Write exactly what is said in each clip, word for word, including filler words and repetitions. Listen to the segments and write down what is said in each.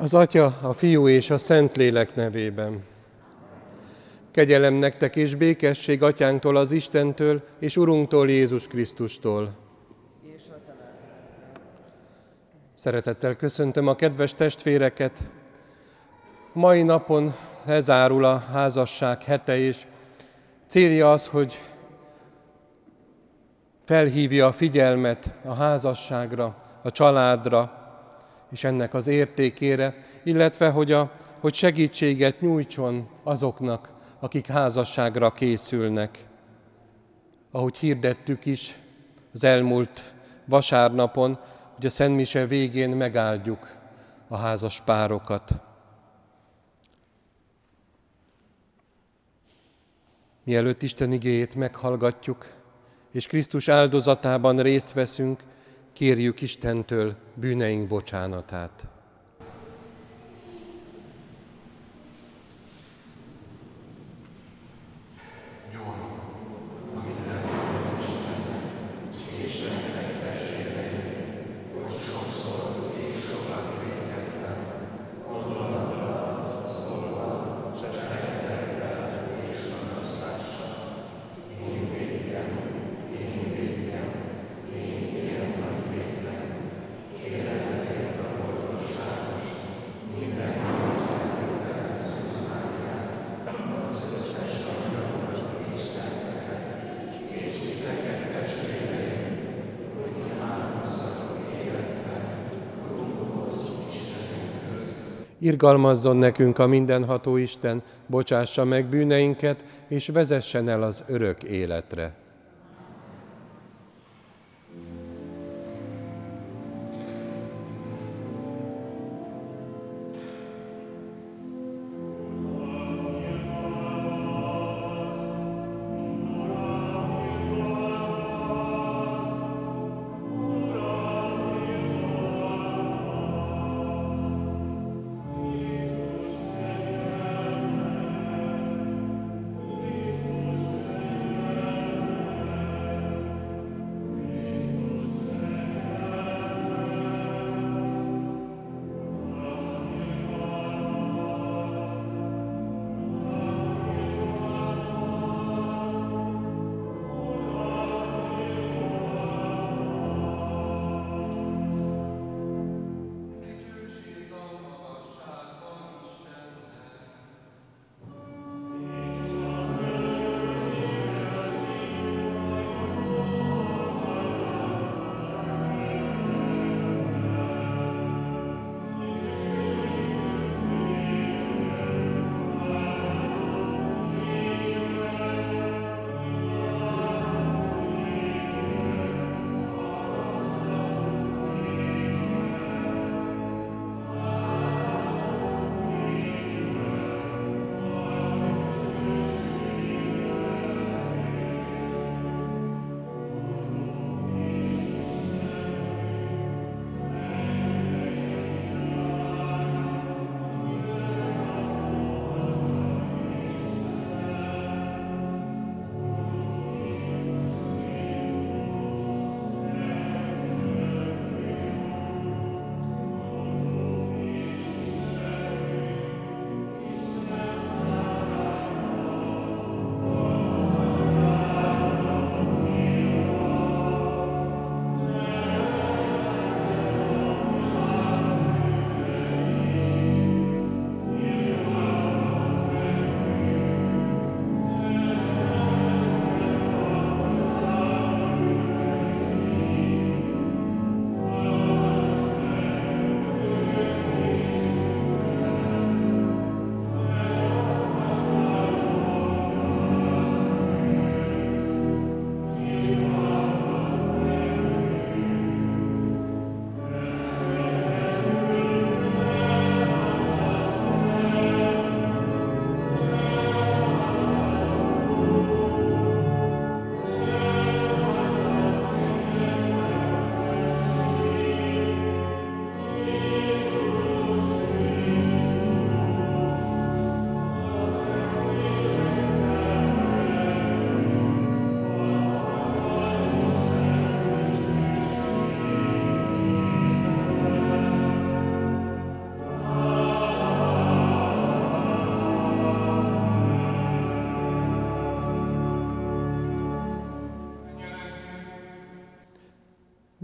Az Atya, a Fiú és a Szentlélek nevében. Kegyelem nektek és békesség Atyánktól, az Istentől és Urunktól, Jézus Krisztustól. Szeretettel köszöntöm a kedves testvéreket. Mai napon lezárul a házasság hete, és célja az, hogy felhívja a figyelmet a házasságra, a családra, és ennek az értékére, illetve hogy, a, hogy segítséget nyújtson azoknak, akik házasságra készülnek. Ahogy hirdettük is az elmúlt vasárnapon, hogy a Szentmise végén megáldjuk a házas párokat. Mielőtt Isten igéjét meghallgatjuk, és Krisztus áldozatában részt veszünk, kérjük Istentől bűneink bocsánatát. Irgalmazzon nekünk a mindenható Isten, bocsássa meg bűneinket, és vezessen el az örök életre.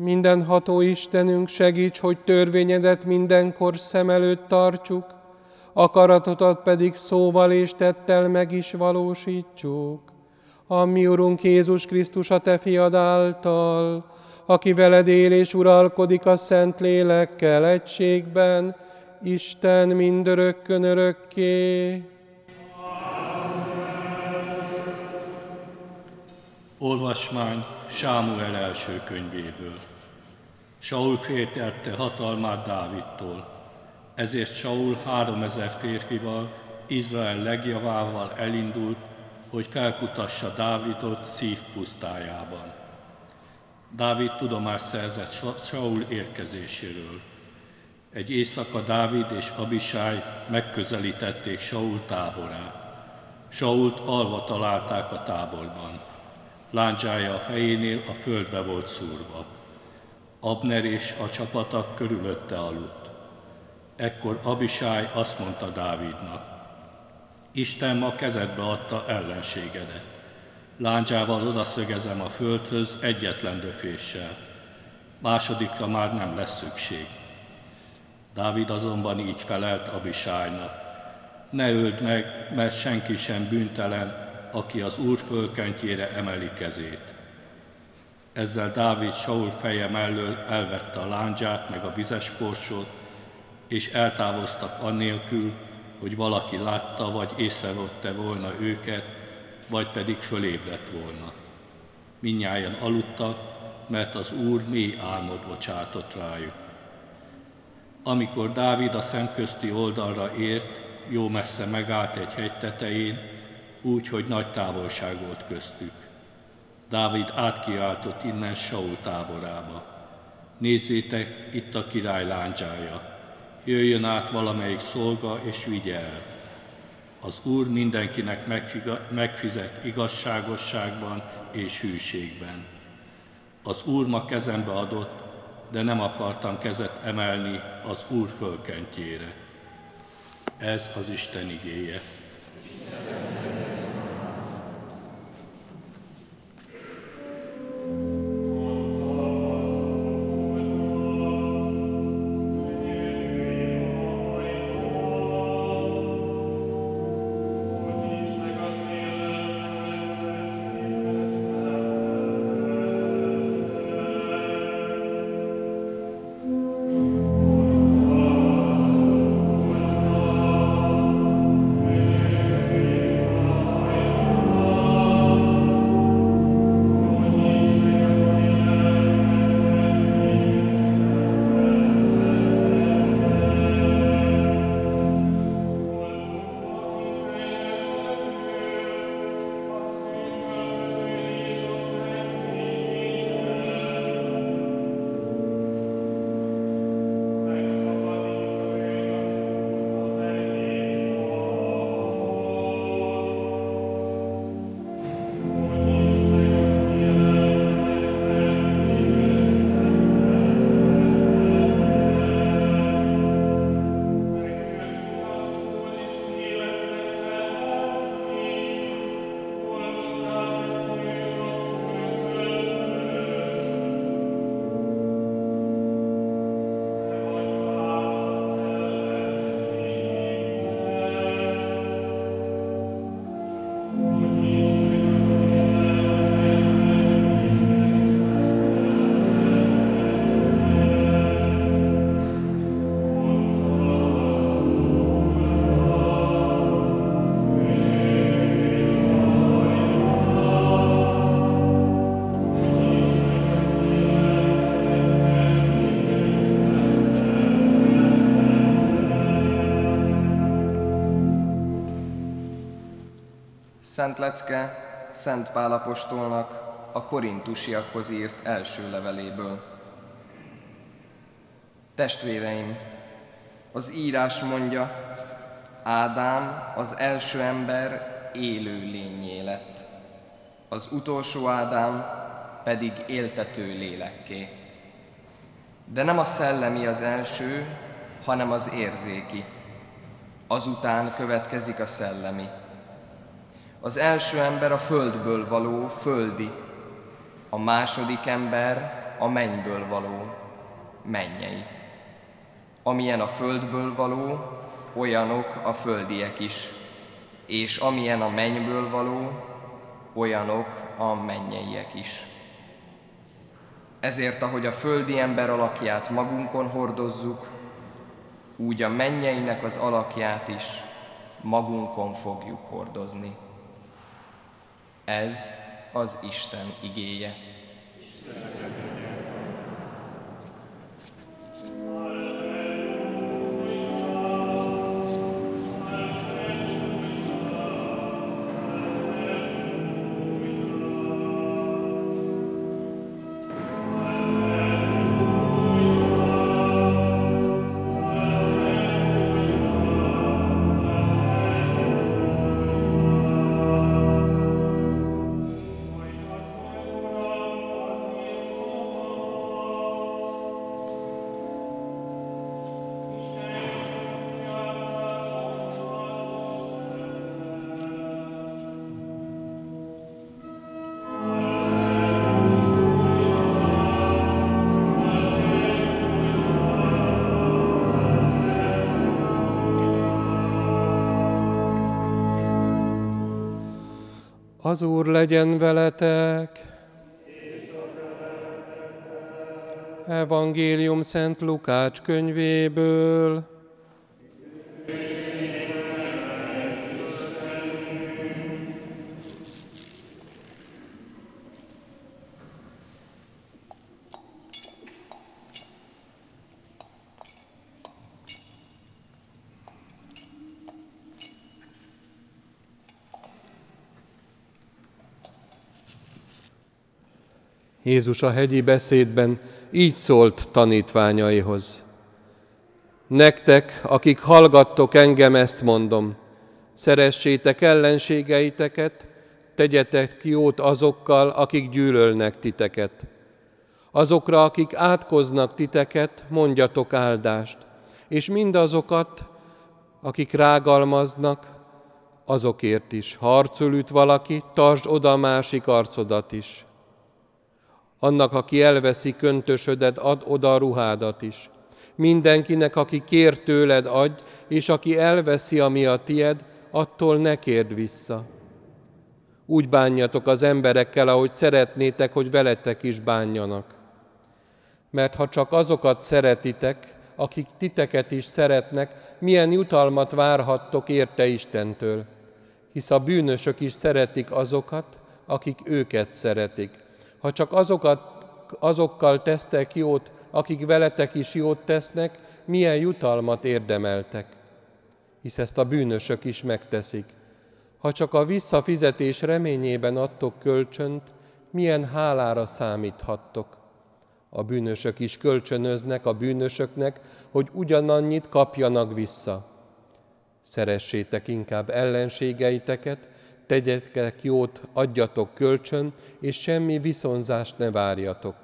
Mindenható Istenünk, segíts, hogy törvényedet mindenkor szem előtt tartsuk, akaratodat pedig szóval és tettel meg is valósítsuk. A mi Urunk Jézus Krisztus, a Te fiad által, aki veled él és uralkodik a Szent Lélekkel egységben, Isten mindörökkön örökké. Olvasmány Sámuel első könyvéből. Saul féltette hatalmát Dávidtól, ezért Saul háromezer férfival, Izrael legjavával elindult, hogy felkutassa Dávidot Szív pusztájában. Dávid tudomást szerzett Saul érkezéséről. Egy éjszaka Dávid és Abisáj megközelítették Saul táborát. Sault alva találták a táborban. Lándzsája a fejénél a földbe volt szúrva. Abner és a csapata körülötte aludt. Ekkor Abisáj azt mondta Dávidnak: Isten ma kezedbe adta ellenségedet. Lándzsával odaszögezem a földhöz egyetlen döféssel. Másodikra már nem lesz szükség. Dávid azonban így felelt Abisájnak: Ne öld meg, mert senki sem bűntelen, aki az Úr fölkentjére emeli kezét. Ezzel Dávid Saul feje mellől elvette a lándzsát meg a vizes korsót, és eltávoztak annélkül, hogy valaki látta vagy észrevette volna őket, vagy pedig fölébredt volna. Mindnyájan aludtak, mert az Úr mély álmot bocsátott rájuk. Amikor Dávid a szemközti oldalra ért, jó messze megállt egy hegy tetején, úgy, hogy nagy távolság volt köztük. Dávid átkiáltott innen Saul táborába: Nézzétek, itt a király lándzsája! Jöjjön át valamelyik szolga és vigye el. Az Úr mindenkinek megfizet igazságosságban és hűségben. Az Úr ma kezembe adott, de nem akartam kezet emelni az Úr fölkentjére. Ez az Isten igéje. Szent lecke Szent Pál apostolnak a korintusiakhoz írt első leveléből. Testvéreim, az írás mondja, Ádám az első ember élő lénnyé lett, az utolsó Ádám pedig éltető lélekké. De nem a szellemi az első, hanem az érzéki. Azután következik a szellemi. Az első ember a földből való, földi, a második ember a mennyből való, mennyei. Amilyen a földből való, olyanok a földiek is, és amilyen a mennyből való, olyanok a mennyeiek is. Ezért, ahogy a földi ember alakját magunkon hordozzuk, úgy a mennyeinek az alakját is magunkon fogjuk hordozni. Ez az Isten igéje. Az Úr legyen veletek! Evangélium Szent Lukács könyvéből. Jézus a hegyi beszédben így szólt tanítványaihoz. Nektek, akik hallgattok engem, ezt mondom, szeressétek ellenségeiteket, tegyetek jót azokkal, akik gyűlölnek titeket. Azokra, akik átkoznak titeket, mondjatok áldást, és mindazokat, akik rágalmaznak, azokért is. Ha arcul üt valaki, tartsd oda a másik arcodat is. Annak, aki elveszi köntösödet, add oda a ruhádat is. Mindenkinek, aki kér tőled, adj, és aki elveszi, ami a tied, attól ne kérd vissza. Úgy bánjatok az emberekkel, ahogy szeretnétek, hogy veletek is bánjanak. Mert ha csak azokat szeretitek, akik titeket is szeretnek, milyen jutalmat várhattok érte Istentől? Hisz a bűnösök is szeretik azokat, akik őket szeretik. Ha csak azokat, azokkal tesztek jót, akik veletek is jót tesznek, milyen jutalmat érdemeltek? Hisz ezt a bűnösök is megteszik. Ha csak a visszafizetés reményében adtok kölcsönt, milyen hálára számíthattok? A bűnösök is kölcsönöznek a bűnösöknek, hogy ugyanannyit kapjanak vissza. Szeressétek inkább ellenségeiteket, tegyetek jót, adjatok kölcsön, és semmi viszonzást ne várjatok.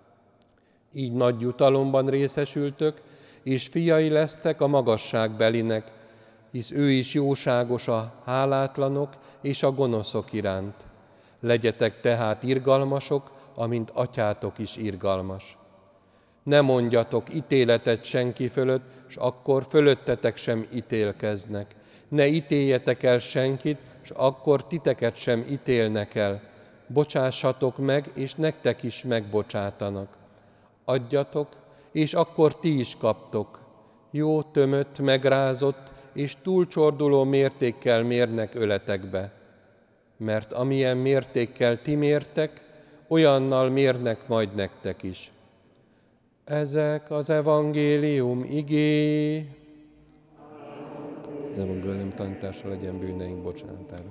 Így nagy jutalomban részesültök, és fiai lesztek a magasságbelinek, hisz ő is jóságos a hálátlanok és a gonoszok iránt. Legyetek tehát irgalmasok, amint atyátok is irgalmas. Ne mondjatok ítéletet senki fölött, s akkor fölöttetek sem ítélkeznek. Ne ítéljetek el senkit, és akkor titeket sem ítélnek el. Bocsássatok meg, és nektek is megbocsátanak. Adjatok, és akkor ti is kaptok. Jó, tömött, megrázott, és túlcsorduló mértékkel mérnek öletekbe. Mert amilyen mértékkel ti mértek, olyannal mérnek majd nektek is. Ezek az evangélium igéi. Az evangélium tanítása legyen bűneink bocsánatára.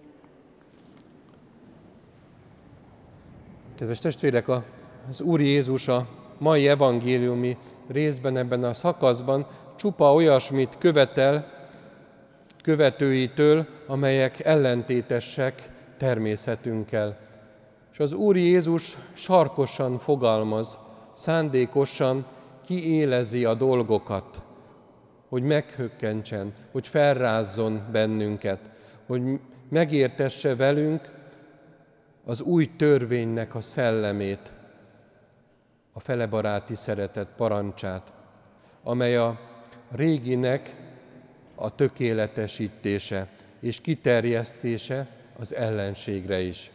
Kedves testvérek, az Úr Jézus a mai evangéliumi részben, ebben a szakaszban csupa olyasmit követel követőitől, amelyek ellentétesek természetünkkel. És az Úr Jézus sarkosan fogalmaz, szándékosan kiélezi a dolgokat, hogy meghökkentsen, hogy felrázzon bennünket, hogy megértesse velünk az új törvénynek a szellemét. a felebaráti szeretet parancsát, amely a réginek a tökéletesítése és kiterjesztése az ellenségre is.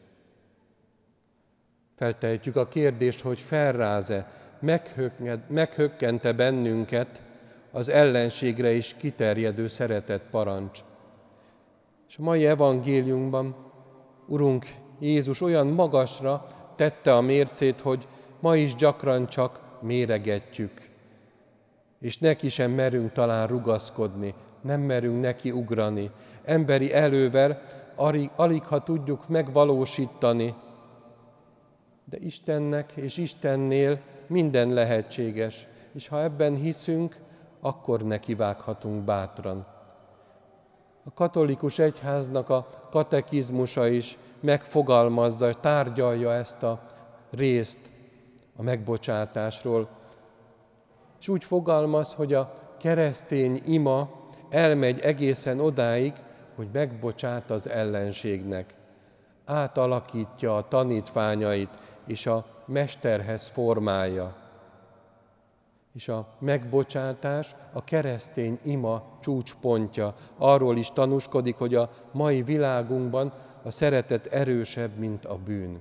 Feltehetjük a kérdést, hogy felráz-e, meghökkente bennünket az ellenségre is kiterjedő szeretet parancs. És a mai evangéliumban Urunk Jézus olyan magasra tette a mércét, hogy ma is gyakran csak méregetjük, és neki sem merünk talán rugaszkodni, nem merünk neki ugrani. Emberi elővel alig, alig ha tudjuk megvalósítani, de Istennek és Istennél minden lehetséges, és ha ebben hiszünk, akkor nekivághatunk bátran. A katolikus egyháznak a katekizmusa is megfogalmazza, tárgyalja ezt a részt a megbocsátásról. És úgy fogalmaz, hogy a keresztény ima elmegy egészen odáig, hogy megbocsát az ellenségnek. Átalakítja a tanítványait, és a mesterhez formálja. És a megbocsátás a keresztény ima csúcspontja. Arról is tanúskodik, hogy a mai világunkban a szeretet erősebb, mint a bűn.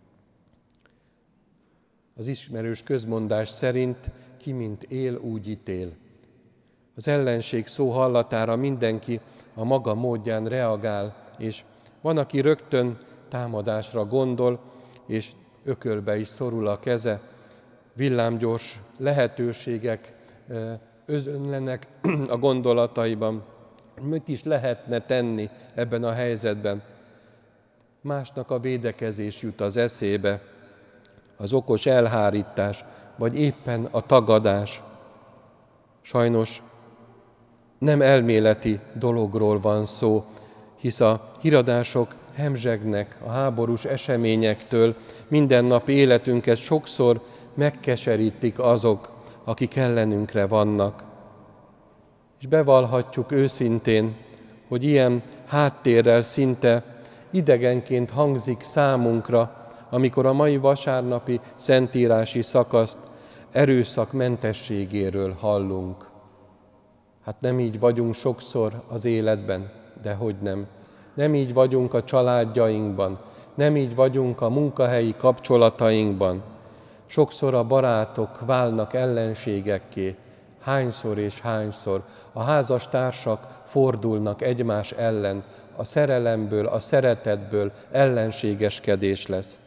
Az ismerős közmondás szerint ki mint él, úgy ítél. Az ellenség szó hallatára mindenki a maga módján reagál, és van, aki rögtön támadásra gondol, és ökölbe is szorul a keze. Villámgyors lehetőségek özönlenek a gondolataiban. Mit is lehetne tenni ebben a helyzetben? Másnak a védekezés jut az eszébe, az okos elhárítás, vagy éppen a tagadás. Sajnos nem elméleti dologról van szó, hisz a híradások hemzsegnek a háborús eseményektől, mindennapi életünket sokszor megkeserítik azok, akik ellenünkre vannak. És bevallhatjuk őszintén, hogy ilyen háttérrel szinte idegenként hangzik számunkra, amikor a mai vasárnapi szentírási szakaszt erőszak mentességéről hallunk. Hát nem így vagyunk sokszor az életben, de hogy nem. Nem így vagyunk a családjainkban, nem így vagyunk a munkahelyi kapcsolatainkban. Sokszor a barátok válnak ellenségekké, hányszor és hányszor. A házastársak fordulnak egymás ellen, a szerelemből, a szeretetből ellenségeskedés lesz.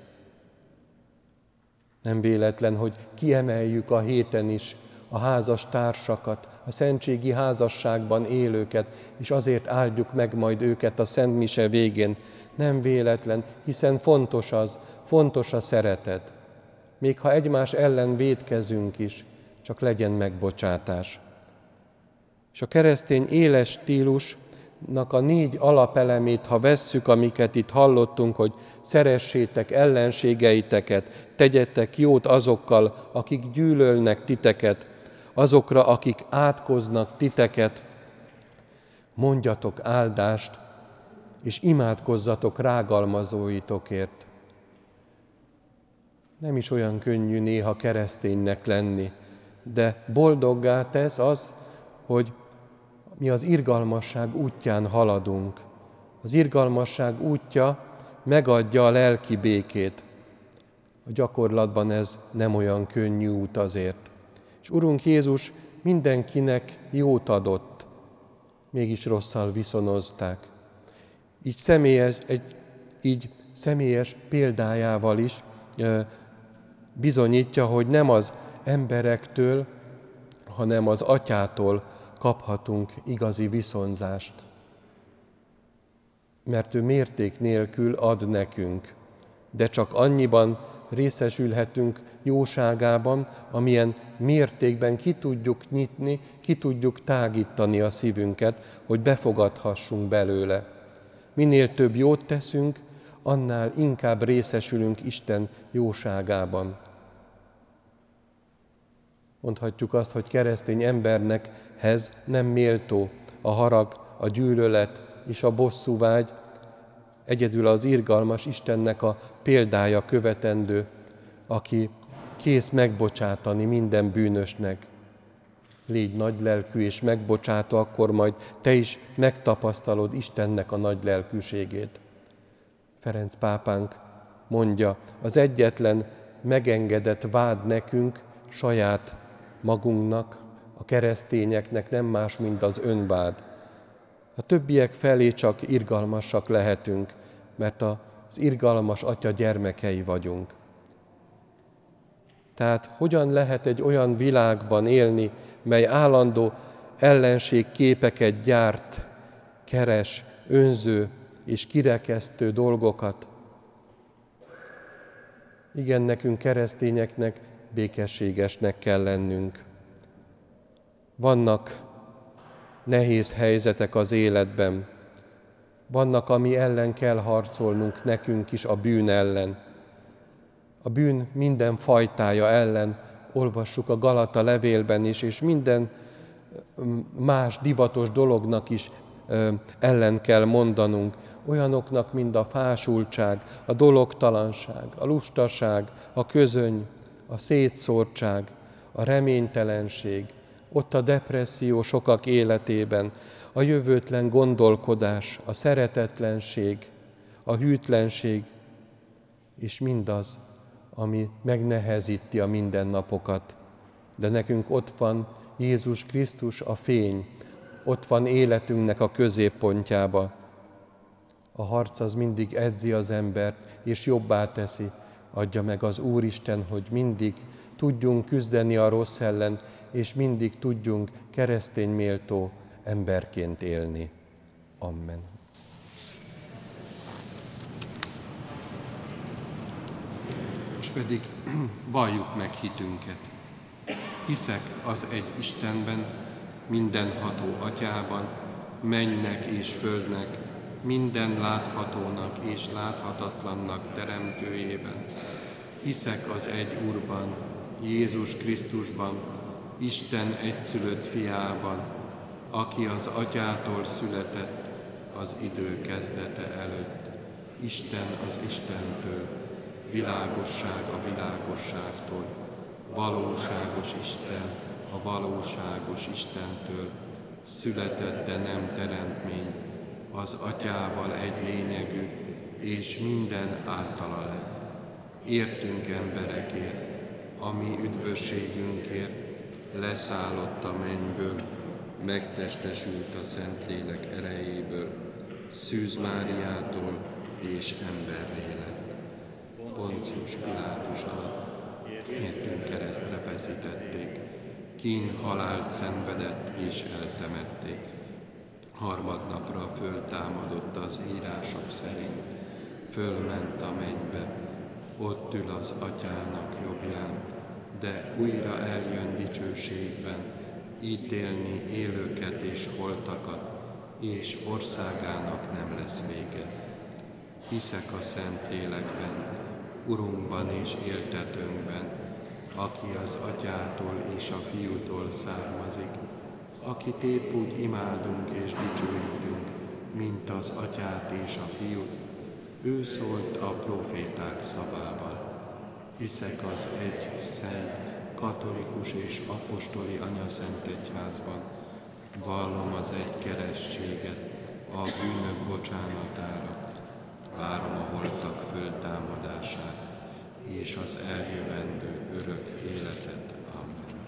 Nem véletlen, hogy kiemeljük a héten is a házastársakat, a szentségi házasságban élőket, és azért áldjuk meg majd őket a Szent Mise végén. Nem véletlen, hiszen fontos az, fontos a szeretet. Még ha egymás ellen vétkezünk is, csak legyen megbocsátás. És a keresztény éles stílusnak a négy alapelemét, ha vesszük, amiket itt hallottunk, hogy szeressétek ellenségeiteket, tegyetek jót azokkal, akik gyűlölnek titeket, azokra, akik átkoznak titeket, mondjatok áldást, és imádkozzatok rágalmazóitokért. Nem is olyan könnyű néha kereszténynek lenni, de boldoggá tesz az, hogy mi az irgalmasság útján haladunk. Az irgalmasság útja megadja a lelki békét. A gyakorlatban ez nem olyan könnyű út azért. És Urunk Jézus mindenkinek jót adott, mégis rosszal viszonozták. Így személyes, egy, így személyes példájával is e, bizonyítja, hogy nem az emberektől, hanem az Atyától kaphatunk igazi viszonzást. Mert ő mérték nélkül ad nekünk, de csak annyiban részesülhetünk jóságában, amilyen mértékben ki tudjuk nyitni, ki tudjuk tágítani a szívünket, hogy befogadhassunk belőle. Minél több jót teszünk, annál inkább részesülünk Isten jóságában. Mondhatjuk azt, hogy keresztény embernekhez nem méltó a harag, a gyűlölet és a bosszúvágy, egyedül az irgalmas Istennek a példája követendő, aki kész megbocsátani minden bűnösnek. Légy nagylelkű és megbocsátó, akkor majd te is megtapasztalod Istennek a nagylelkűségét. Ferenc pápánk mondja, az egyetlen megengedett vád nekünk, saját magunknak, a keresztényeknek nem más, mint az önvád. A többiek felé csak irgalmasak lehetünk, mert az irgalmas Atya gyermekei vagyunk. Tehát hogyan lehet egy olyan világban élni, mely állandó ellenségképeket gyárt, keres, önző és kirekesztő dolgokat? Igen, nekünk keresztényeknek békességesnek kell lennünk. Vannak nehéz helyzetek az életben, vannak, ami ellen kell harcolnunk nekünk is, a bűn ellen. A bűn minden fajtája ellen olvassuk a Galata levélben is, és minden más divatos dolognak is ellen kell mondanunk. Olyanoknak, mint a fásultság, a dologtalanság, a lustaság, a közöny, a szétszórtság, a reménytelenség, ott a depresszió sokak életében, a jövőtlen gondolkodás, a szeretetlenség, a hűtlenség, és mindaz, ami megnehezíti a mindennapokat. De nekünk ott van Jézus Krisztus, a fény, ott van életünknek a középpontjába. A harc az mindig edzi az embert, és jobbá teszi. Adja meg az Úristen, hogy mindig tudjunk küzdeni a rossz ellen, és mindig tudjunk keresztény méltó emberként élni. Amen. Most pedig valljuk meg hitünket. Hiszek az egy Istenben, mindenható Atyában, mennynek és földnek, minden láthatónak és láthatatlannak teremtőjében. Hiszek az egy Úrban, Jézus Krisztusban, Isten egyszülött fiában, aki az Atyától született az idő kezdete előtt. Isten az Istentől, világosság a világosságtól, valóságos Isten a valóságos Istentől, született, de nem teremtmény, az Atyával egy lényegű, és minden általa lett. Értünk emberekért, a mi üdvösségünkért, leszállott a mennyből, megtestesült a Szentlélek erejéből, Szűz Máriától és emberré lett. Poncius Pilátus alatt értünk keresztre feszítették, kín halált szenvedett és eltemették. Harmadnapra föltámadott az írások szerint, fölment a mennybe, ott ül az Atyának jobbján, de újra eljön dicsőségben, ítélni élőket és holtakat, és országának nem lesz vége. Hiszek a Szentlélekben, Urunkban és éltetőnkben, aki az Atyától és a Fiútól származik, akit épp úgy imádunk és dicsőítünk, mint az Atyát és a Fiút, ő szólt a próféták szavával. Hiszek az egy szent, katolikus és apostoli anyaszent egyházban, vallom az egy keresztséget a bűnök bocsánatára, várom a holtak föltámadását és az eljövendő örök életet. Amen.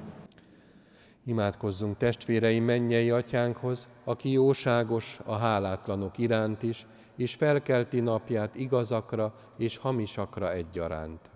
Imádkozzunk testvéreim mennyei Atyánkhoz, aki jóságos a hálátlanok iránt is, és felkelti napját igazakra és hamisakra egyaránt.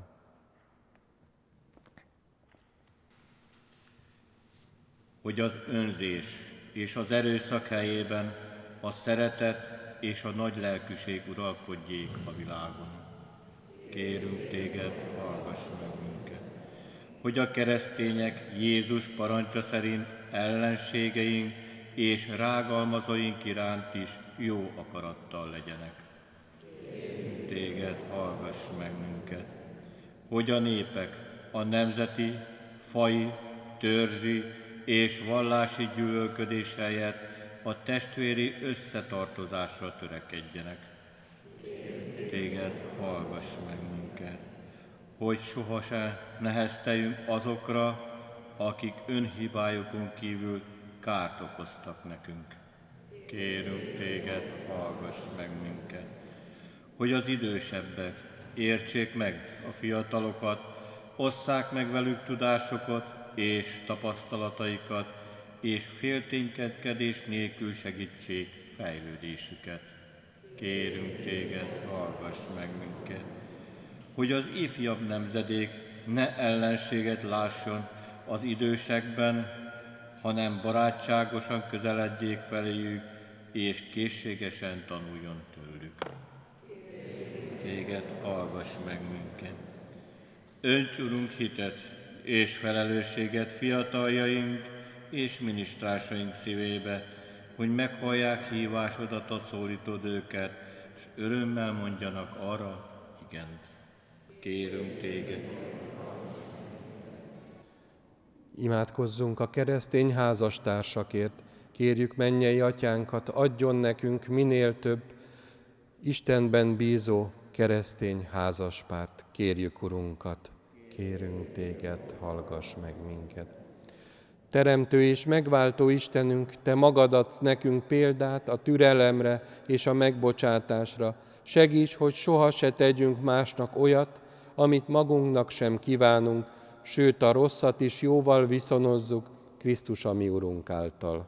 Hogy az önzés és az erőszak helyében a szeretet és a nagy lelkűség uralkodjék a világon. Kérünk téged, hallgass meg minket. Hogy a keresztények Jézus parancsa szerint ellenségeink és rágalmazóink iránt is jó akarattal legyenek. Kérünk téged, hallgass meg minket. Hogy a népek a nemzeti, faji, törzsi és vallási gyűlölködés helyett a testvéri összetartozásra törekedjenek. Téged hallgass meg minket. hogy sohasem nehezteljünk azokra, akik önhibájukon kívül kárt okoztak nekünk. Kérünk téged, hallgass meg minket, hogy az idősebbek értsék meg a fiatalokat, osszák meg velük tudásokat és tapasztalataikat, és félténykedés nélkül segítsék fejlődésüket. Kérünk téged, hallgass meg minket, hogy az ifjabb nemzedék ne ellenséget lásson az idősekben, hanem barátságosan közeledjék feléjük, és készségesen tanuljon tőlük. Téged, hallgass meg minket. Önts, Urunk, hitet és felelősséget fiataljaink és minisztrásaink szívébe, hogy meghallják hívásodat, a szólítod őket, és örömmel mondjanak arra igent. Kérünk téged. Imádkozzunk a keresztény házastársakért. Kérjük mennyei atyánkat, adjon nekünk minél több Istenben bízó keresztény házaspárt. Kérjük Urunkat, kérünk téged, hallgass meg minket. Teremtő és megváltó Istenünk, te magad adsz nekünk példát a türelemre és a megbocsátásra. Segíts, hogy soha se tegyünk másnak olyat, amit magunknak sem kívánunk, sőt a rosszat is jóval viszonozzuk Krisztus a mi Urunk által.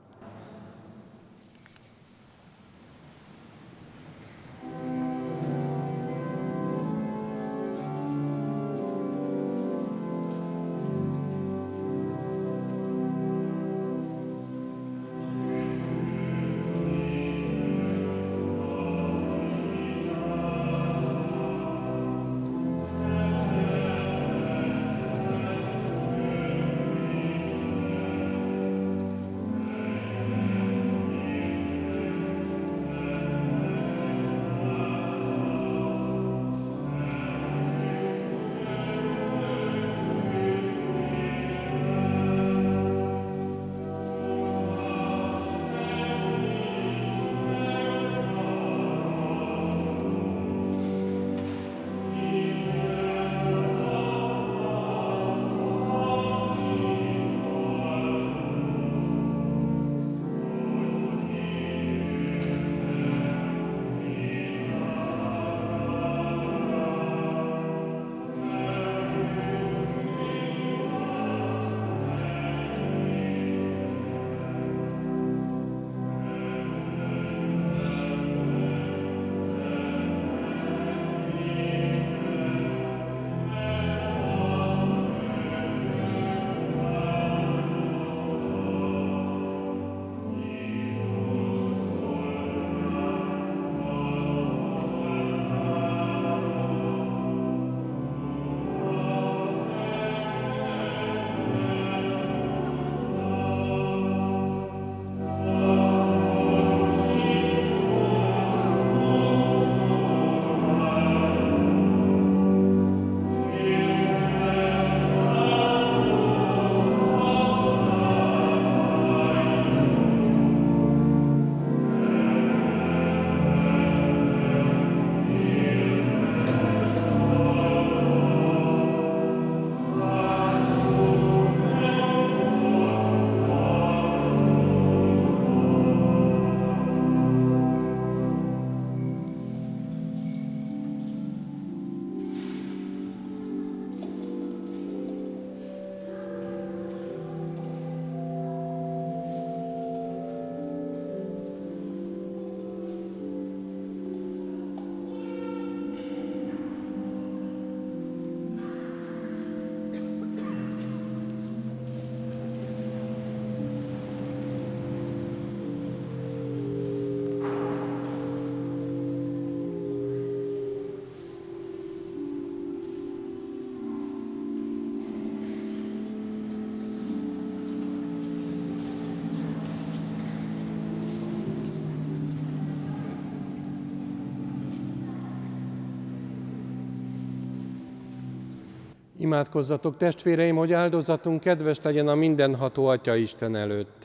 Imádkozzatok, testvéreim, hogy áldozatunk kedves legyen a mindenható Atya Isten előtt.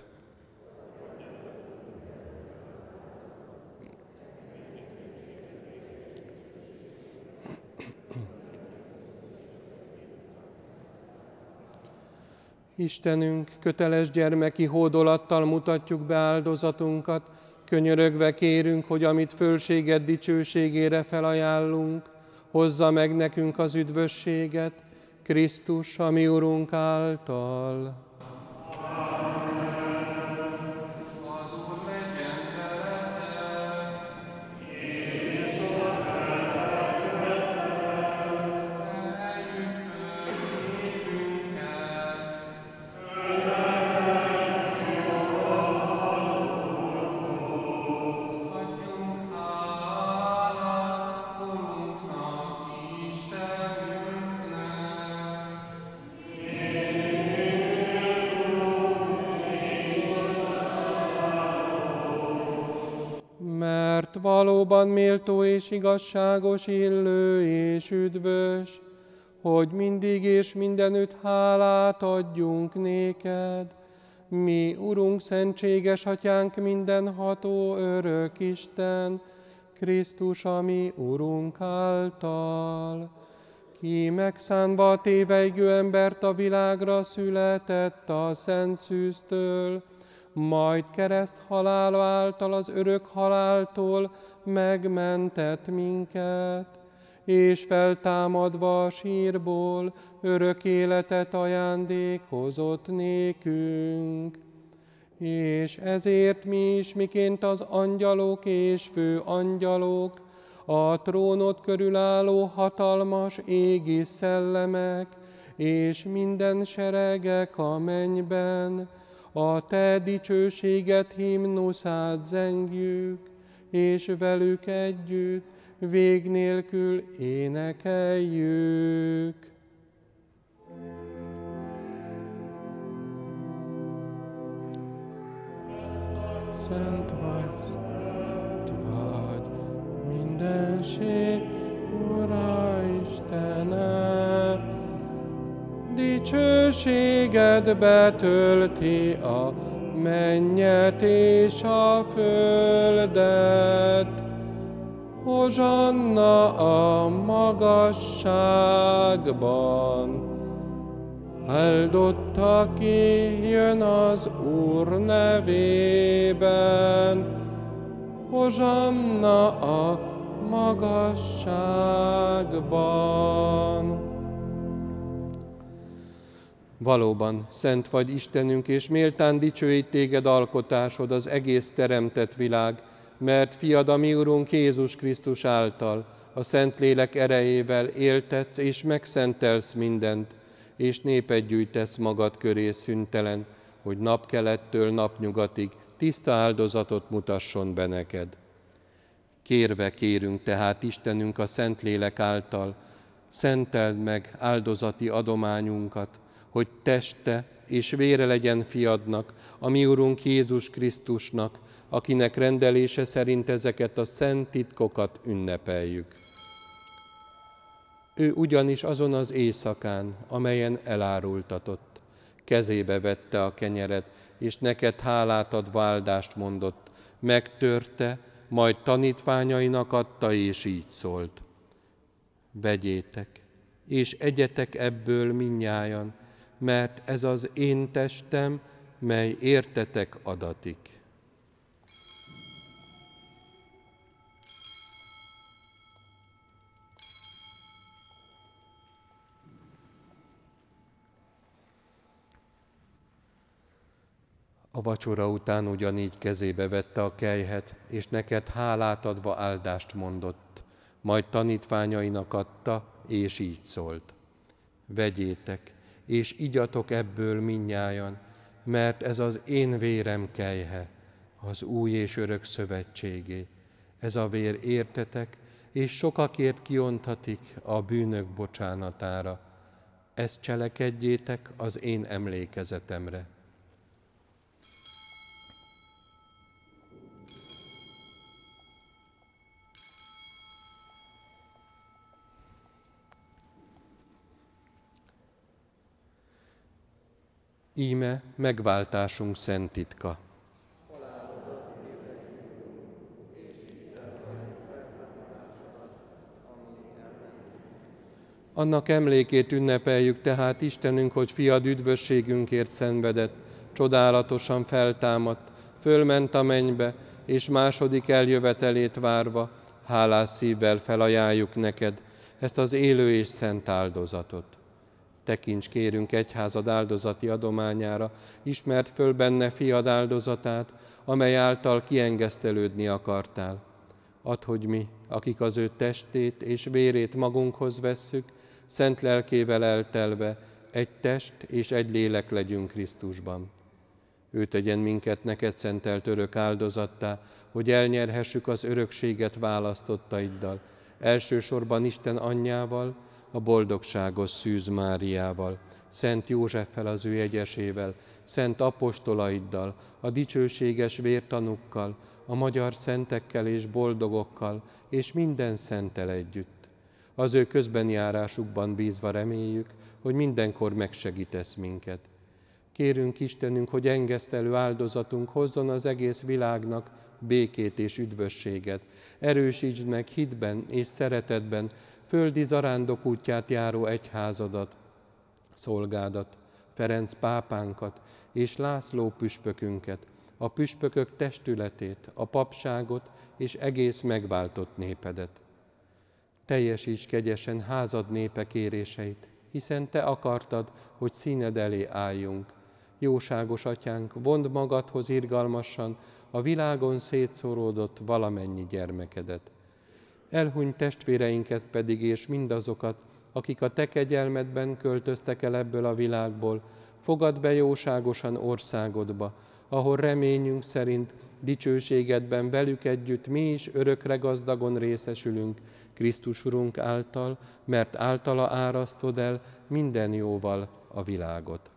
Istenünk, köteles gyermeki hódolattal mutatjuk be áldozatunkat, könyörögve kérünk, hogy amit fölséged dicsőségére felajánlunk, hozza meg nekünk az üdvösséget, Krisztus, a mi Urunk által. Valóban méltó és igazságos, illő és üdvös, hogy mindig és mindenütt hálát adjunk néked, mi, Urunk, szentséges Atyánk, mindenható örök Isten, Krisztus, a mi Urunk által, ki megszánva a téveigő embert a világra született a Szent Szűztől, majd kereszt halála által az örök haláltól megmentett minket, és feltámadva a sírból örök életet ajándékozott nékünk. És ezért mi is, miként az angyalok és fő angyalok, a trónod körül álló hatalmas égi szellemek, és minden seregek a mennyben, a te dicsőséget himnuszát zengjük, és velük együtt vég nélkül énekeljük. Szent vagy, szent vagy, mindenség, Ura Istene, dicsőséged betölti a mennyet és a földet. Hozsanna a magasságban, áldott, aki jön az Úr nevében. Hozsanna a magasságban. Valóban, szent vagy Istenünk, és méltán dicsőít téged alkotásod, az egész teremtett világ, mert fiad, a mi Urunk Jézus Krisztus által, a Szentlélek erejével éltetsz és megszentelsz mindent, és népet gyűjtesz magad köré szüntelen, hogy napkelettől napnyugatig tiszta áldozatot mutasson be neked. Kérve kérünk tehát Istenünk a Szentlélek által, szenteld meg áldozati adományunkat, hogy teste és vére legyen fiadnak, a mi Urunk Jézus Krisztusnak, akinek rendelése szerint ezeket a szent titkokat ünnepeljük. Ő ugyanis azon az éjszakán, amelyen elárultatott, kezébe vette a kenyeret, és neked hálát adva áldást mondott, megtörte, majd tanítványainak adta, és így szólt. Vegyétek, és egyetek ebből mindnyájan, mert ez az én testem, mely értetek adatik. A vacsora után ugyanígy kezébe vette a kelyhet, és neked hálát adva áldást mondott, majd tanítványainak adta, és így szólt. Vegyétek, és igyatok ebből mindnyájan, mert ez az én vérem kelyhe, az új és örök szövetségé. Ez a vér értetek, és sokakért kiontatik a bűnök bocsánatára. Ezt cselekedjétek az én emlékezetemre. Íme megváltásunk szent titka. Annak emlékét ünnepeljük tehát Istenünk, hogy fiad üdvösségünkért szenvedett, csodálatosan feltámadt, fölment a mennybe, és második eljövetelét várva, hálás szívvel felajánljuk neked ezt az élő és szent áldozatot. Tekints kérünk egyházad áldozati adományára, ismert föl benne fiad áldozatát, amely által kiengesztelődni akartál. Add, hogy mi, akik az ő testét és vérét magunkhoz vesszük, szent lelkével eltelve egy test és egy lélek legyünk Krisztusban. Ő tegyen minket neked szentelt örök áldozattá, hogy elnyerhessük az örökséget választottaiddal, elsősorban Isten anyjával, a boldogságos Szűz Máriával, Szent Józseffel az ő egyesével, szent apostolaiddal, a dicsőséges vértanukkal, a magyar szentekkel és boldogokkal, és minden szenttel együtt. Az ő közbenjárásukban bízva reméljük, hogy mindenkor megsegítesz minket. Kérünk Istenünk, hogy engesztelő áldozatunk hozzon az egész világnak békét és üdvösséget. Erősítsd meg hitben és szeretetben földi zarándok útját járó egyházadat, szolgádat, Ferenc pápánkat és László püspökünket, a püspökök testületét, a papságot és egész megváltott népedet. Teljesíts kegyesen házad népe kéréseit, hiszen te akartad, hogy színed elé álljunk. Jóságos atyánk, vondd magadhoz irgalmasan a világon szétszóródott valamennyi gyermekedet. Elhuny testvéreinket pedig és mindazokat, akik a te kegyelmedben költöztek el ebből a világból, fogadd be jóságosan országodba, ahol reményünk szerint dicsőségedben velük együtt mi is örökre gazdagon részesülünk, Krisztus Urunk által, mert általa árasztod el minden jóval a világot.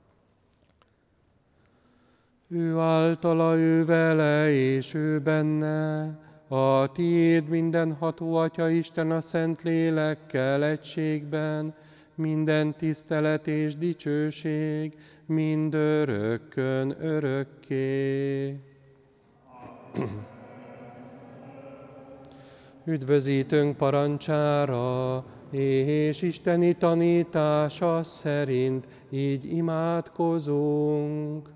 Ő általa, ő vele, és ő benne, a tiéd mindenható Atya Isten a Szent Lélekkel egységben, minden tisztelet és dicsőség, mindörökkön örökké. Üdvözítőnk parancsára és isteni tanítása szerint így imádkozunk.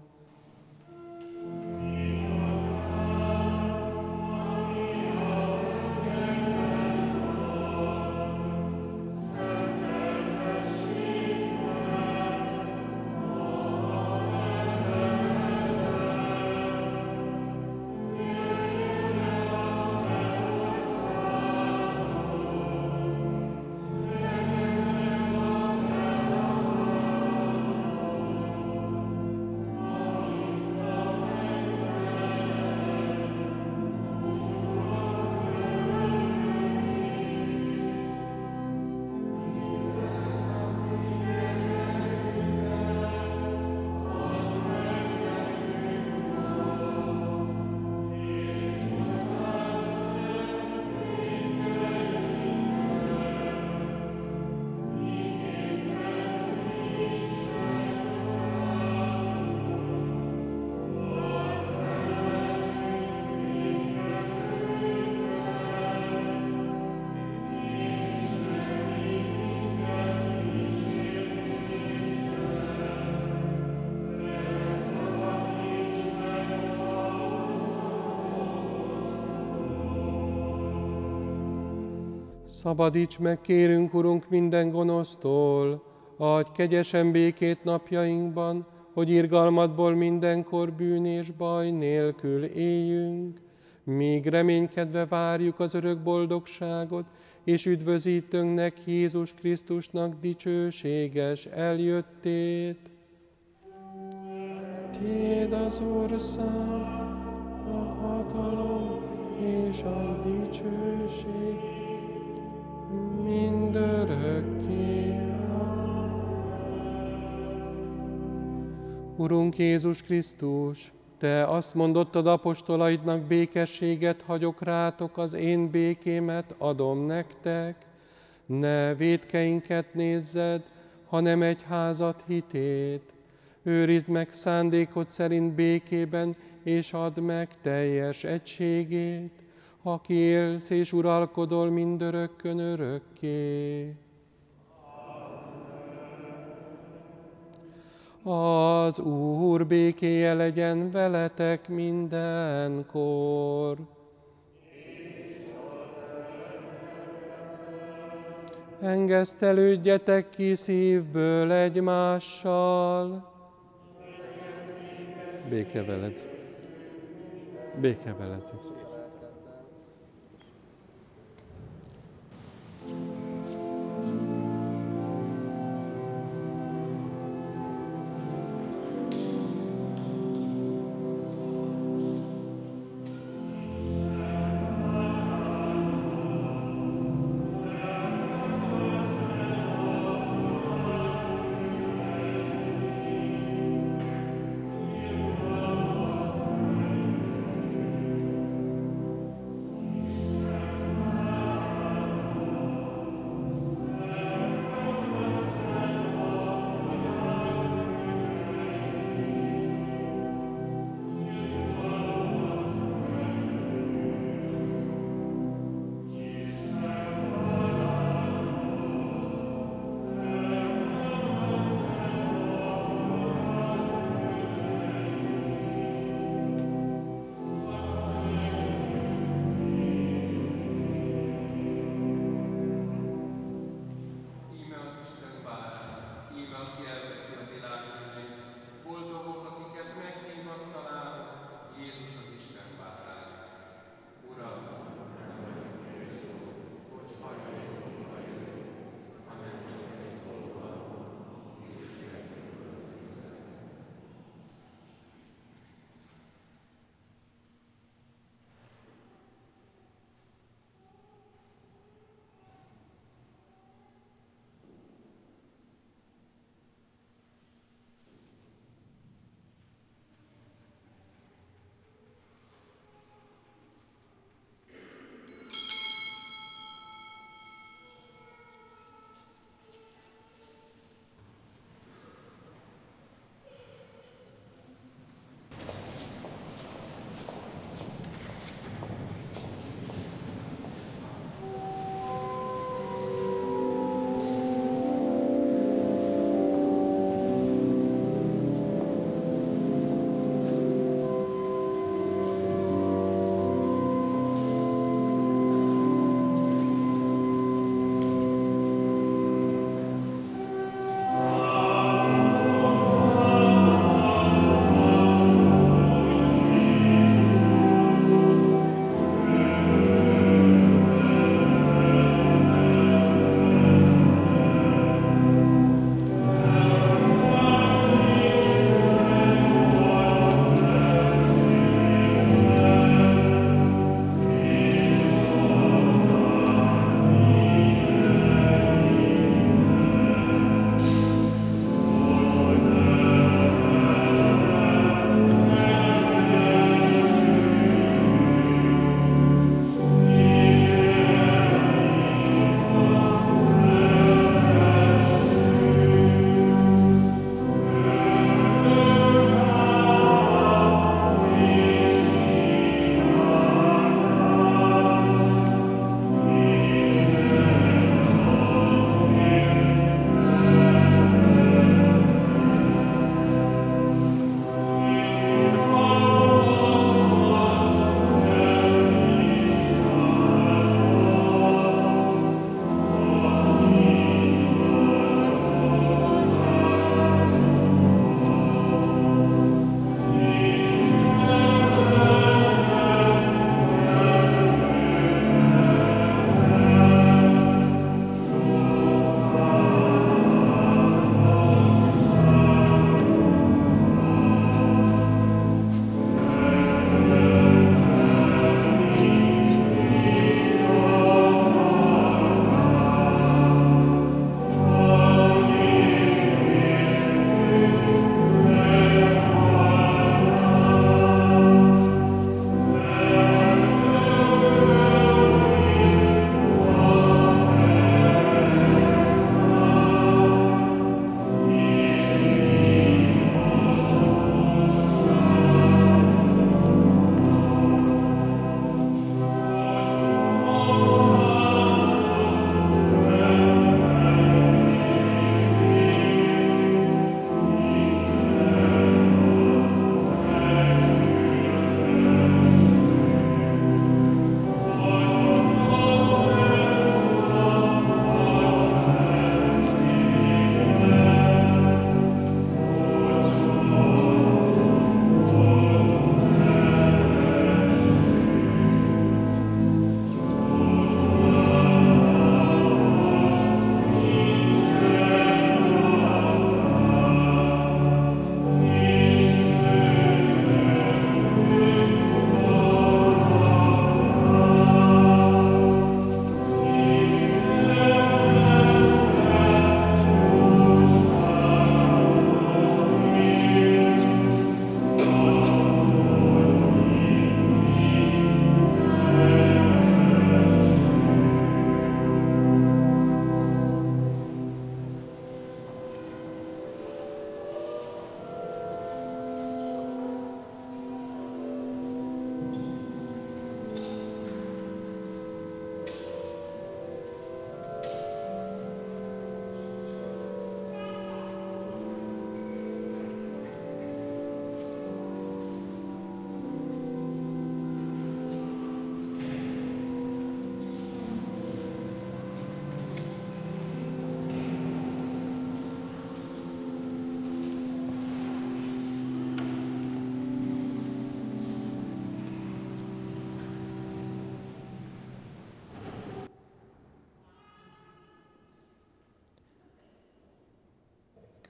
Szabadíts meg, kérünk, Urunk, minden gonosztól, adj kegyesen békét napjainkban, hogy irgalmadból mindenkor bűn és baj nélkül éljünk, míg reménykedve várjuk az örök boldogságot, és üdvözítőnknek, Jézus Krisztusnak dicsőséges eljöttét. Tiéd az ország, a hatalom és a dicsőség, mindörökké. Urunk Jézus Krisztus, te azt mondottad apostolaidnak, békességet hagyok rátok, az én békémet adom nektek. Ne vétkeinket nézzed, hanem egyházad hitét. Őrizd meg szándékod szerint békében, és add meg teljes egységét, aki élsz és uralkodol mindörökkön örökké. Az Úr békéje legyen veletek mindenkor. Engesztelődjetek ki szívből egymással. Béke veled. Béke veletek.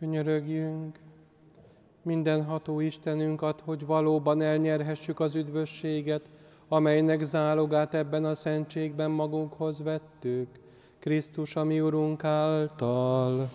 Könyörögjünk! Mindenható Istenünk, add, hogy valóban elnyerhessük az üdvösséget, amelynek zálogát ebben a szentségben magunkhoz vettük, Krisztus, a mi Urunk által.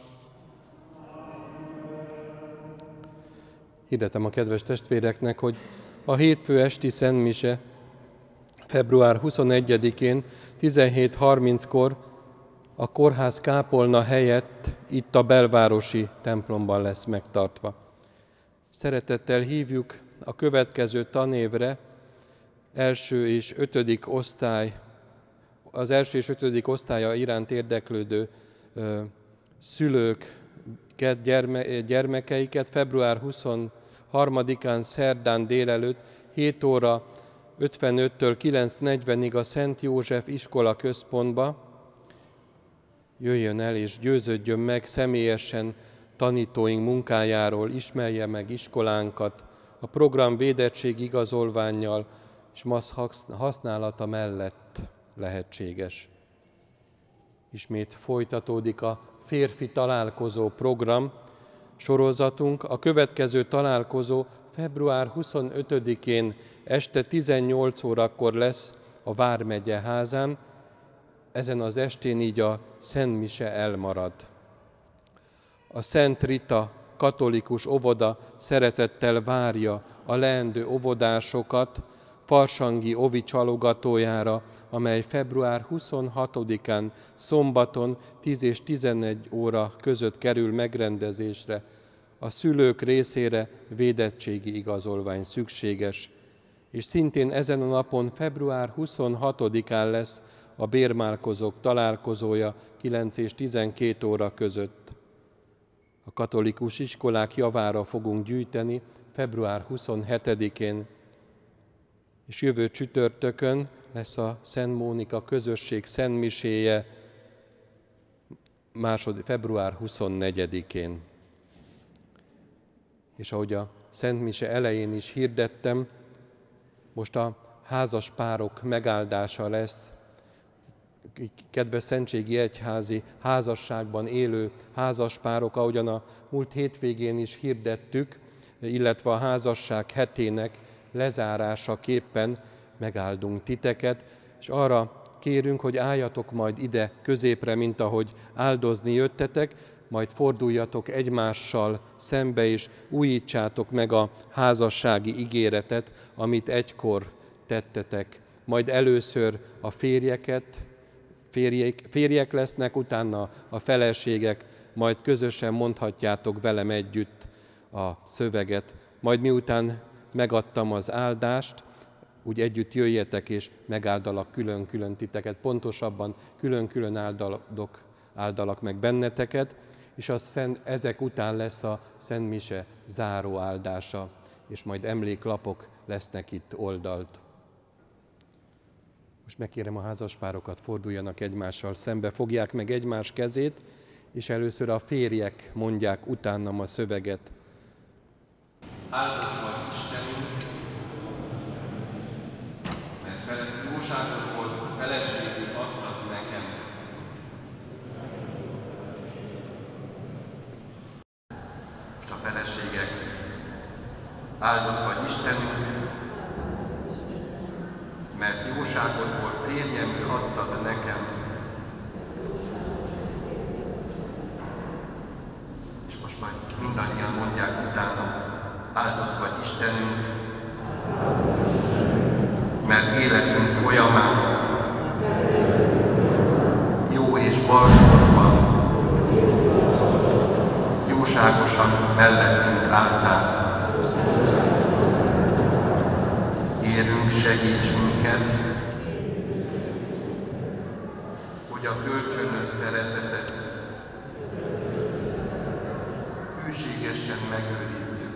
Hirdetem a kedves testvéreknek, hogy a hétfő esti szentmise február huszonegyedikén tizenhét harminckor a kórház kápolna helyett itt a belvárosi templomban lesz megtartva. Szeretettel hívjuk a következő tanévre első és ötödik osztály, az első és ötödik osztálya iránt érdeklődő ö, szülőket, gyerme, gyermekeiket február huszonharmadikán szerdán délelőtt hét óra ötvenöttől kilenc negyvenig a Szent József iskola központba. Jöjjön el és győződjön meg személyesen tanítóink munkájáról, ismerje meg iskolánkat, a program védettség igazolvánnyal és maszk használata mellett lehetséges. Ismét folytatódik a férfi találkozó program sorozatunk. A következő találkozó február huszonötödikén este tizennyolc órakor lesz a Vármegye házán. Ezen az estén így a Szent Mise elmarad. A Szent Rita katolikus óvoda szeretettel várja a leendő óvodásokat farsangi ovi csalogatójára, amely február huszonhatodikán szombaton tíz és tizenegy óra között kerül megrendezésre. A szülők részére védettségi igazolvány szükséges, és szintén ezen a napon február huszonhatodikán lesz a bérmálkozók találkozója kilenc és tizenkét óra között. A katolikus iskolák javára fogunk gyűjteni február huszonhetedikén, és jövő csütörtökön lesz a Szent Mónika közösség szentmiséje másod, február huszonnegyedikén. És ahogy a szentmise elején is hirdettem, most a házas párok megáldása lesz. Kedves szentségi egyházi házasságban élő házaspárok, ahogyan a múlt hétvégén is hirdettük, illetve a házasság hetének lezárásaképpen megáldunk titeket, és arra kérünk, hogy álljatok majd ide középre, mint ahogy áldozni jöttetek, majd forduljatok egymással szembe, és újítsátok meg a házassági ígéretet, amit egykor tettetek. Majd először a férjeket, férjek, férjek lesznek, utána a feleségek, majd közösen mondhatjátok velem együtt a szöveget. Majd miután megadtam az áldást, úgy együtt jöjjetek, és megáldalak külön-külön titeket, pontosabban külön-külön áldalak, áldalak meg benneteket, és a szent, ezek után lesz a Szent Mise záró áldása, és majd emléklapok lesznek itt oldalt. Most megkérem a házaspárokat, forduljanak egymással szembe, fogják meg egymás kezét, és először a férjek mondják utánam a szöveget. Áldott vagy Istenünk, mert felett jóságodból feleségül adtad nekem. Most a feleségek, áldott vagy Istenünk, mert jóságodból férjemül adtad nekem. És most majd mindannyian mondják utána, áldott vagy Istenünk, mert életünk folyamán jó és balsorban jóságosan mellettünk álltál. Kérünk, segíts minket, hogy a kölcsönös szeretetet hűségesen megőrizzük,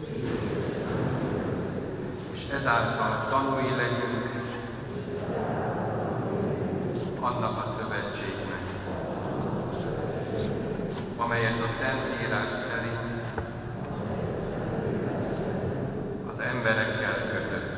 és ezáltal tanúi legyünk annak a szövetségnek, amelyet a Szentírás szerint az emberekkel kötöttél.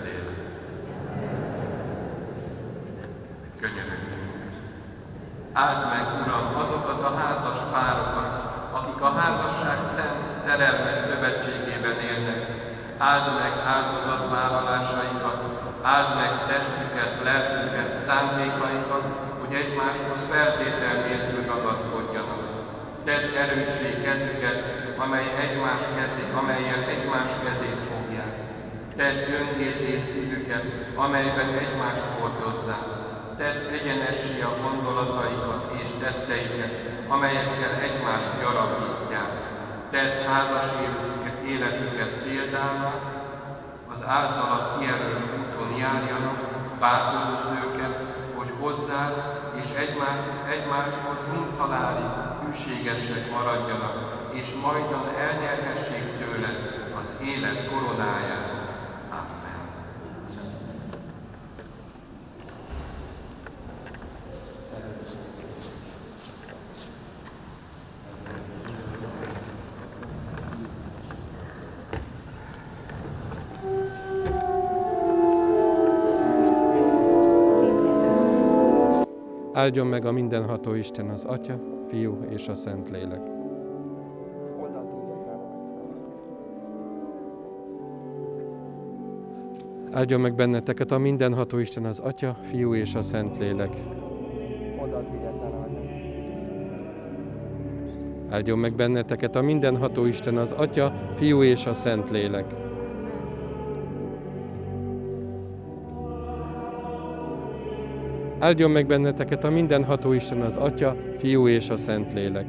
Könyörögjünk! Áld meg, Uram, azokat a házas párokat, akik a házasság szent, szerelmes szövetségében élnek. Áld meg áldozatvállalásainkat, áld meg testüket, lelküket, szándékaikat, hogy egymáshoz feltétel nélkül ragaszkodjanak. Tedd erőssé kezüket, amely egymás kezi, amelyen egymás kezét fogják. Tedd gyöngété szívüket, amelyben egymást hordozzák. Tedd egyenessé a gondolataikat és tetteiket, amelyekkel egymást gyarapítják. Tedd házas életüket példává, az általad kijelölt úton járjanak, bátoros őket, hogy hozzád és egymás, egymáshoz mindhalálig hűségesek maradjanak, és majdan elnyerhessék tőled az élet koronáját. Amen. Áldjon meg a mindenható Isten, az Atya, Fiú és a Szentlélek. Áldjon meg benneteket a mindenható Isten, az Atya, Fiú és a Szentlélek. Áldjon meg benneteket a mindenható Isten, az Atya, Fiú és a Szentlélek. Áldjon meg benneteket a mindenható Isten, az Atya, Fiú és a Szentlélek.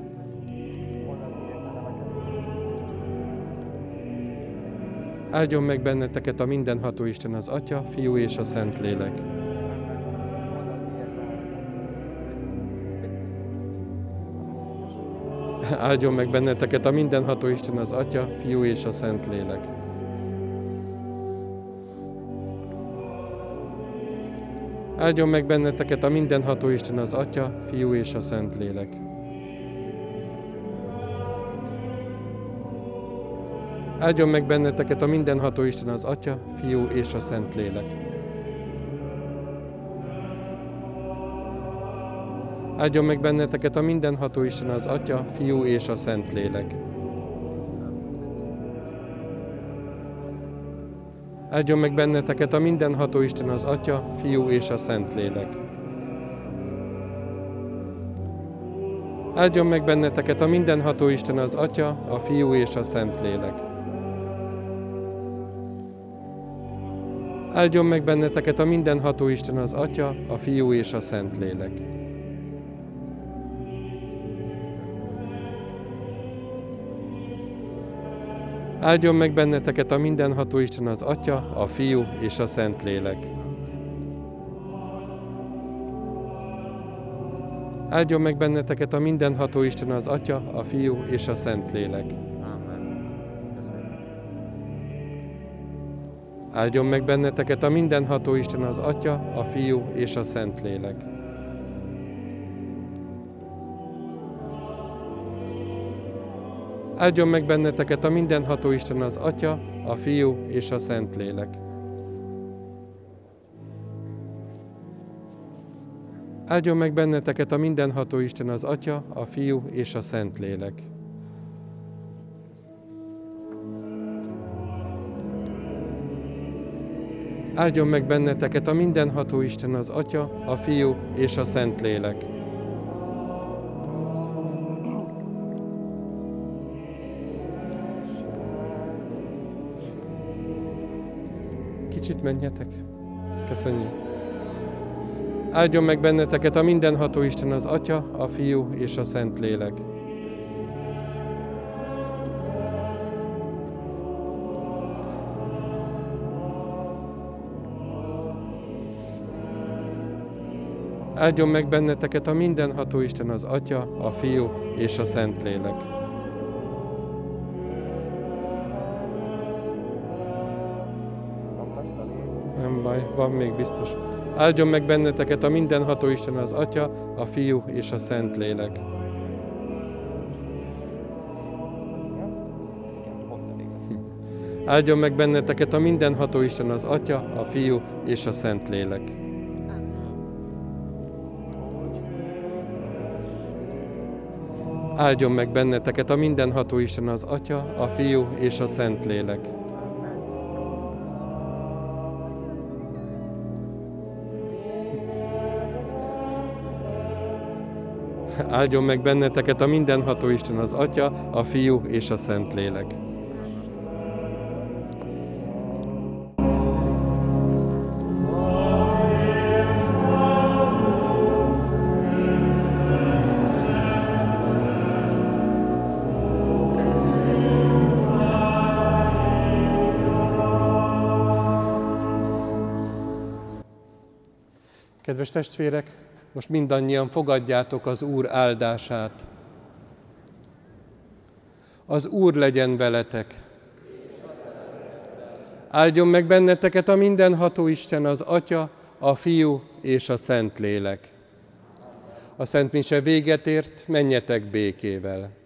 Áldjon meg benneteket a mindenható Isten, az Atya, Fiú és a Szentlélek. Áldjon meg benneteket a mindenható Isten, az Atya, Fiú és a Szentlélek. Áldjon meg benneteket a mindenható Isten, az Atya, Fiú és a Szentlélek. Áldjon meg benneteket a mindenható Isten, az Atya, Fiú és a Szentlélek. Áldjon meg benneteket a mindenható Isten, az Atya, Fiú és a Szentlélek. Áldjon meg benneteket a mindenható Isten, az Atya, Fiú és a Szentlélek. Áldjon meg benneteket a mindenható Isten, az Atya, a Fiú és a Szentlélek. Áldjon meg benneteket a mindenható Isten, az Atya, a Fiú és a Szentlélek. Áldjon meg benneteket a mindenható Isten, az Atya, a Fiú és a Szentlélek. Áldjon meg benneteket a mindenható Isten, az Atya, a Fiú és a Szentlélek. Áldjon meg benneteket a mindenható Isten, az Atya, a Fiú és a Szentlélek. Áldjon meg benneteket a mindenható Isten, az Atya, a Fiú és a Szentlélek. Áldjon meg benneteket a mindenható Isten, az Atya, a Fiú és a Szentlélek. Áldjon meg benneteket a mindenható Isten, az Atya, a Fiú és a Szentlélek. Kicsit menjetek. Köszönjük. Áldjon meg benneteket a mindenható Isten, az Atya, a Fiú és a Szentlélek. Áldjon meg benneteket a mindenható Isten, az Atya, a Fiú és a Szentlélek. Nem baj, van még biztos. Áldjon meg benneteket a mindenható Isten, az Atya, a Fiú és a Szentlélek. Áldjon meg benneteket a mindenható Isten, az Atya, a Fiú és a Szentlélek. Áldjon meg benneteket a mindenható Isten, az Atya, a Fiú és a Szentlélek. Áldjon meg benneteket a mindenható Isten, az Atya, a Fiú és a Szentlélek. Kedves testvérek, most mindannyian fogadjátok az Úr áldását. Az Úr legyen veletek. Áldjon meg benneteket a mindenható Isten, az Atya, a Fiú és a Szentlélek. A Szent Mise véget ért, menjetek békével.